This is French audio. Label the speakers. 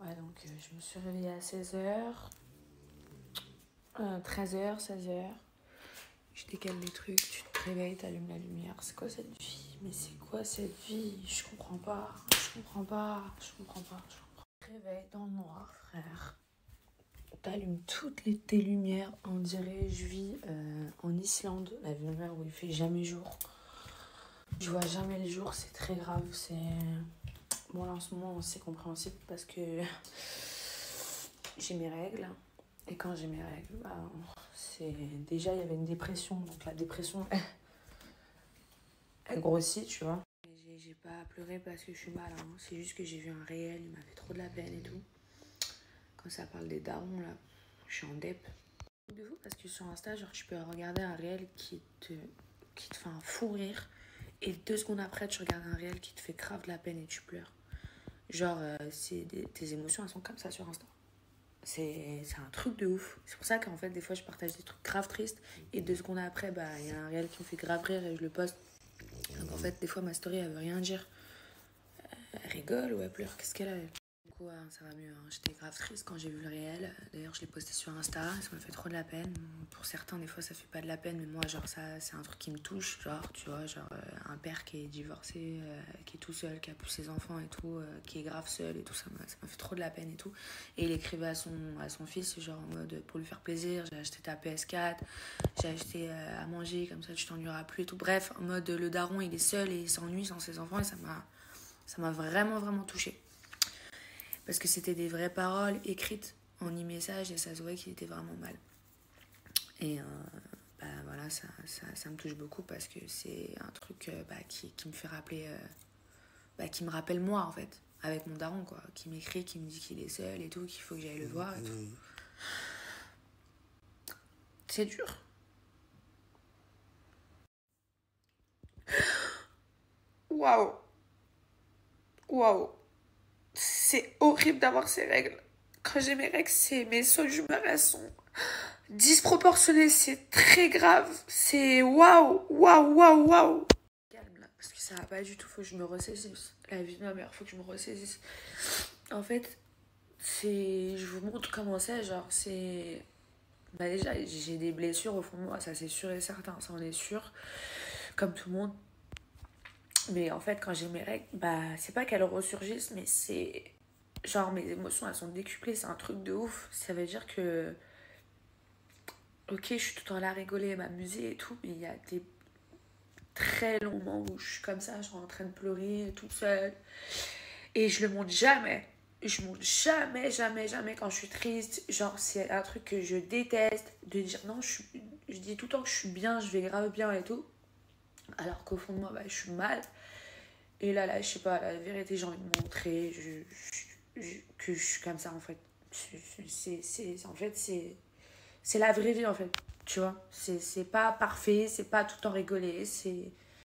Speaker 1: Ouais, donc je me suis réveillée à 16h, 13h, 16h. Je décale les trucs, tu te réveilles, t'allumes la lumière. C'est quoi cette vie? Mais c'est quoi cette vie? Je comprends pas, je comprends pas, je comprends pas, je comprends pas. Réveille dans le noir, frère. T'allumes tes lumières, on dirait je vis en Islande, la lumière où il fait jamais jour. Je vois jamais le jour, c'est très grave, c'est... Bon là en ce moment c'est compréhensible parce que j'ai mes règles. Et quand j'ai mes règles, bah, c'est... Déjà il y avait une dépression, donc la dépression elle grossit, tu vois. J'ai pas pleuré parce que je suis mal, hein. C'est juste que j'ai vu un réel, il m'a fait trop de la peine et tout. Quand ça parle des darons là, je suis en dep. De vous parce que sur Insta, genre tu peux regarder un réel qui te fait un fou rire et 2 secondes après tu regardes un réel qui te fait grave de la peine et tu pleures. Genre tes émotions elles sont comme ça sur Insta. C'est un truc de ouf. C'est pour ça qu'en fait des fois je partage des trucs grave tristes et 2 secondes après bah il y a un réel qui me fait grave rire et je le poste. Donc en fait des fois ma story elle veut rien dire. Elle rigole ou elle pleure, qu'est-ce qu'elle a elle? Du coup, ça va mieux, hein. J'étais grave triste quand j'ai vu le réel. D'ailleurs, je l'ai posté sur Insta, ça m'a fait trop de la peine. Pour certains, des fois, ça fait pas de la peine, mais moi, genre, ça, c'est un truc qui me touche. Genre, tu vois, genre, un père qui est divorcé, qui est tout seul, qui a plus ses enfants et tout, qui est grave seul et tout, ça m'a fait trop de la peine et tout. Et il écrivait à son fils, genre, en mode, pour lui faire plaisir, j'ai acheté ta PS4, j'ai acheté à manger, comme ça, tu t'ennuieras plus et tout. Bref, en mode, le daron, il est seul et il s'ennuie sans ses enfants et ça m'a vraiment, vraiment touchée. Parce que c'était des vraies paroles écrites en e-message et ça se voit qu'il était vraiment mal. Et bah voilà, ça me touche beaucoup parce que c'est un truc qui me fait rappeler, qui me rappelle moi en fait, avec mon daron quoi, qui m'écrit, qui me dit qu'il est seul et tout, qu'il faut que j'aille le voir et tout. C'est dur. Waouh. Waouh. C'est horrible d'avoir ces règles. Quand j'ai mes règles, mes sauts d'humeur, elles sont disproportionnées. C'est très grave. C'est waouh, waouh, waouh, waouh. Calme là, parce que ça va pas du tout. Faut que je me ressaisisse. La vie de ma mère, faut que je me ressaisisse. En fait, je vous montre comment c'est. Genre, c'est. Bah, déjà, j'ai des blessures au fond de moi. Ça, c'est sûr et certain. Ça, on est sûr. Comme tout le monde. Mais en fait, quand j'ai mes règles, bah, c'est pas qu'elles ressurgissent, mais c'est. Genre, mes émotions, elles sont décuplées, c'est un truc de ouf. Ça veut dire que. Ok, je suis tout le temps là à rigoler, à m'amuser et tout, mais il y a des très longs moments où je suis comme ça, je suis en train de pleurer toute seule. Et je le montre jamais. Je montre jamais, jamais, jamais quand je suis triste. Genre, c'est un truc que je déteste. De dire non, je dis tout le temps que je suis bien, je vais grave bien et tout. Alors qu'au fond de moi, bah, je suis mal. Et là, je sais pas, la vérité, j'ai envie de montrer que je suis comme ça, en fait. En fait, c'est la vraie vie, en fait. Tu vois, c'est pas parfait, c'est pas tout le temps rigolé,